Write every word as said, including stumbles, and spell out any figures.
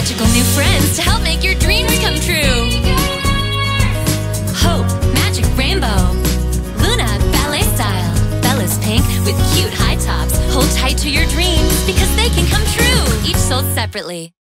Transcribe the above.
magical new friends to help make your dreams come true. Hope, Magic Rainbow, Luna, ballet style, Bella's pink with cute high tops. Hold tight to your dreams because they can come true. Each sold separately.